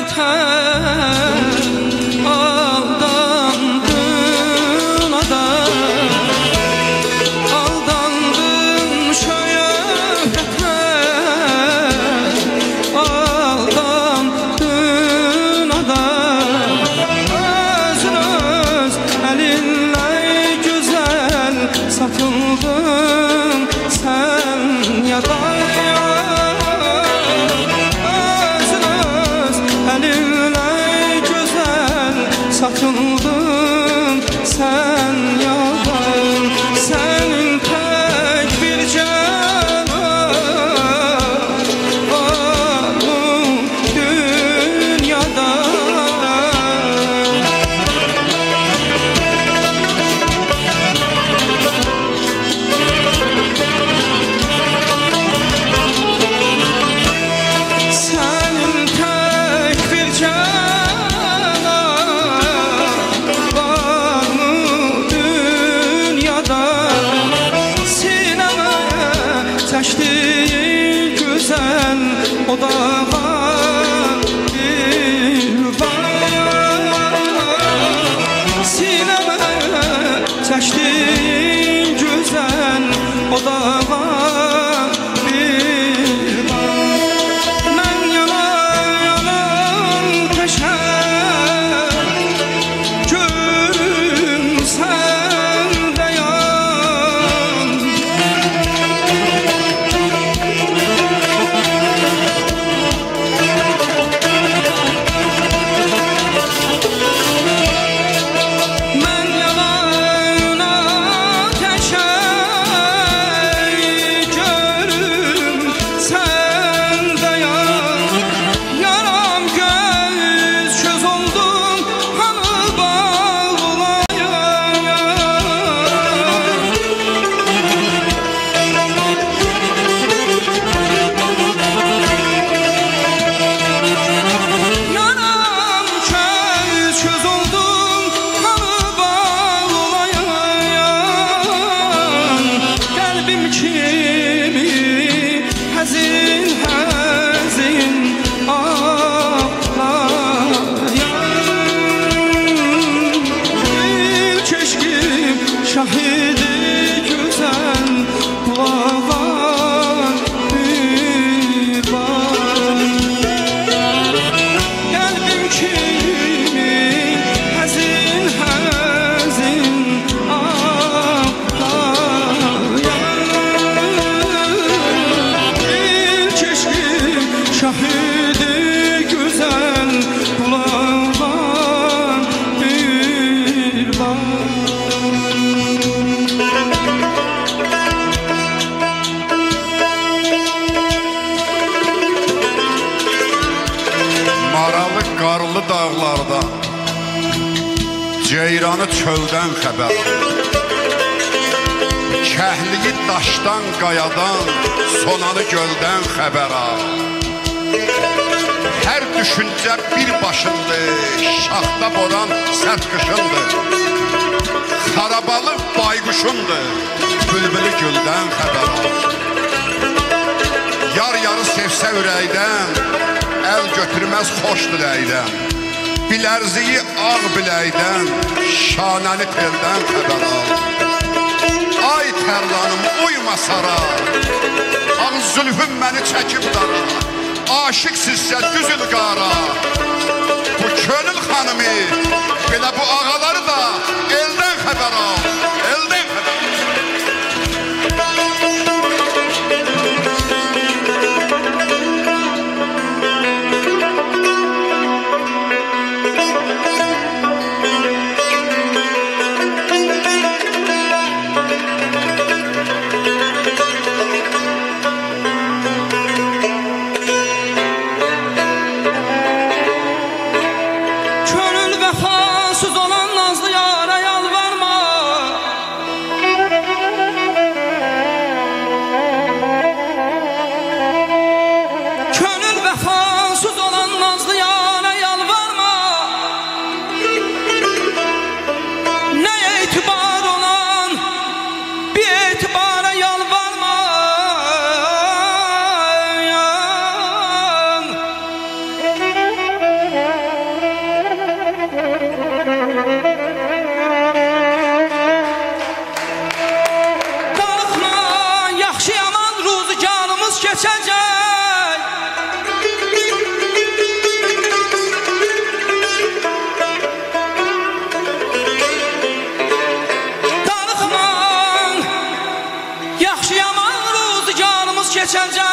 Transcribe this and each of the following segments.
Satıldın sen yalan, senin tek bir canın var bu dünyada. Senin tek bir canın çəkdiyi güzel odağa bir var. Sinəmə çəkdiyi güzel odağa bir var. Mən yalan təşər görürüm səndə yan. Şahidi güzel bulağlar bir var. Kalbim kimi hazin hazin ağlayan. Bir çeşkim şahidi güzel bulağlar bir var. Maralı qarlı dağlarda ceyranı çöldən xəbər, kəhliyi daşdan qayadan, sonanı göldən xəbər. Hər düşüncə bir başındır, şaxta boran sərt qışındır. Xarabalı bayquşundur, bülbülü güldən xəbər. Yar yarı sevsə ürəkdən, əl götürməz xoş diləkdən. Bilərziyi ağ biləkdən, şanəni teldən xəbər al. Ay tərlanım uyma sara, ağ zülfüm məni çəkib dara. Aşık sizsə düzül qara, bu könül xanımı, belə bu ağaları da eldən xəbər al, eldən xəbər al. geçecek. Darıxman, yaxşı yaman ruzigarımız keçəcək.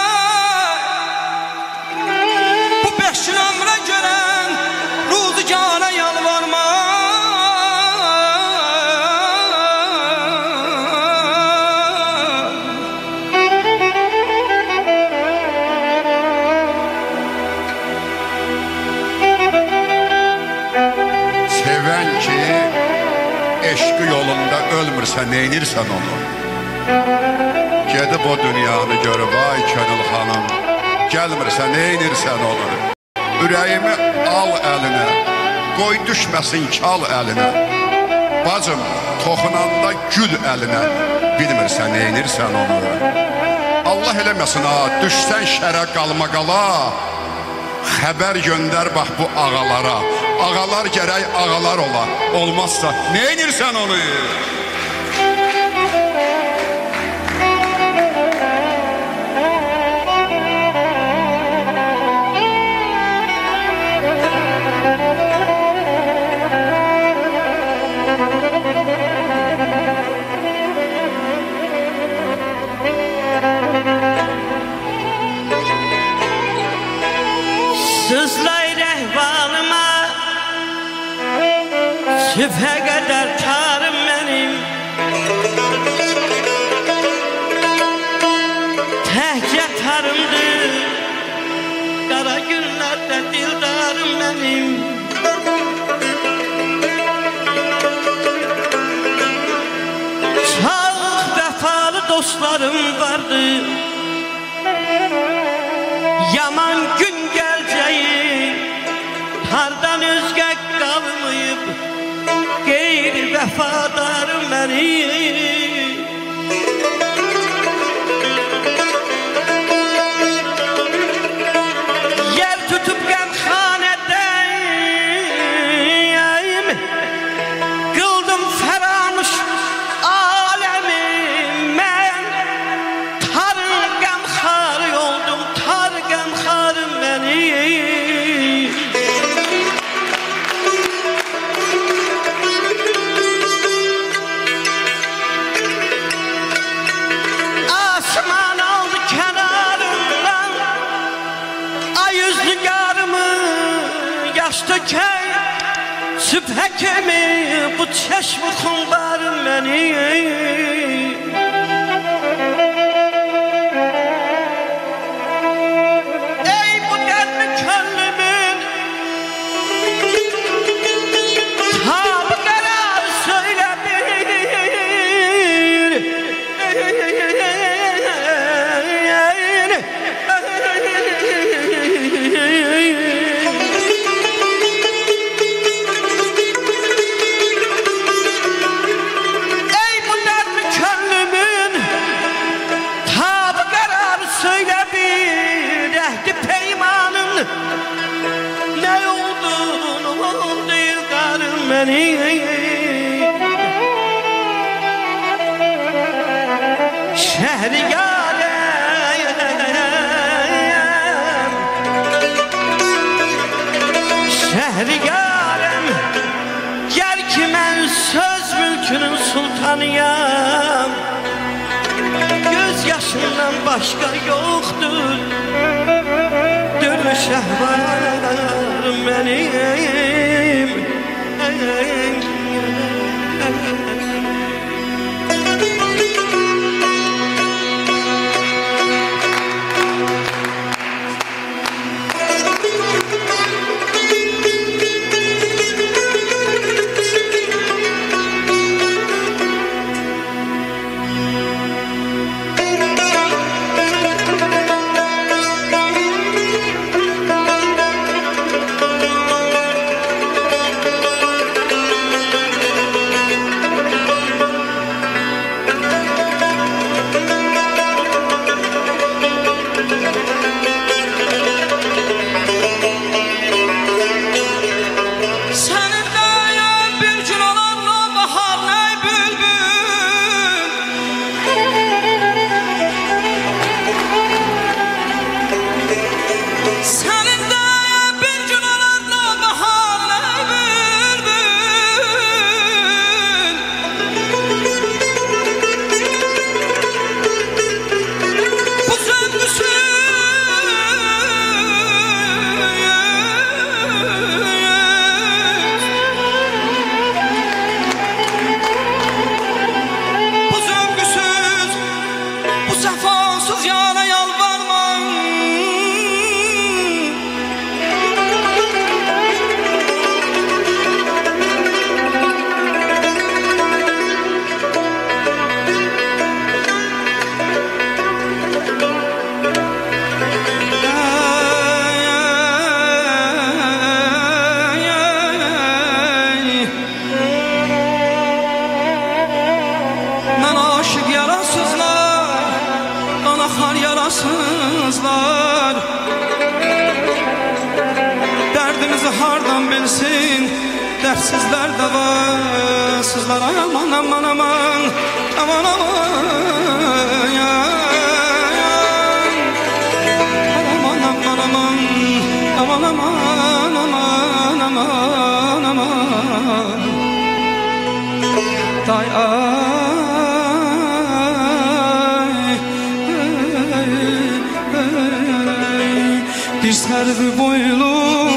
Bu 5 gün ömrə görən ruzigara yalvarma. Seven ki eşqi yolunda ölmürsən, neynirsən onu? Gedib o dünyanı görüb, ay Könül xanım, gəlmirsən, neynirsən onu? Ürəyimi al əlinə, qoy düşməsin kal əlinə. Bacım, toxunanda gül əlinə, bilmirsən, neynirsən onu? Allah eləməsin ha, düşsən şərə qalma qala, xəbər göndər bax bu ağalara. Ağalar gərək ağalar ola, olmazsa neynirsən onu? Sızlayır ehvalıma, sübhe kadar tarım benim. Tehce tarımdır, kara günlerde dildarım benim. Çok vefalı dostlarım vardı, yaman gün geleceği, hardan özge kalmayıp geyri vefadarım benim. Yer tutup gemhanedeyim, kıldım feramış alemi. Ben tar gemhar oldum, tar gemharım benim. Asman aldı kenarından, ay yüzlü yarımı yaş döker. Sübhe kimi bu çeşmi kumbarım benim. Ey bu dertli könlümün tab kararı söyle bir. Ey bu dertli könlümün tab kararı söyle bir. Ehdi peymanın ne olduğunu değil karım benim. Şehrigarem, şehrigarem, gel ki ben söz mülkünün sultanıyam. Göz yaşından başka yoktur dürü şehvarım benim. bakar yarasızlar. Derdimizi hardan bilsin, dertsizler devasızlar. Ay aman aman aman, aman aman ya, ya. Aman aman aman, aman aman aman aman aman. Day ay, bir servi boylu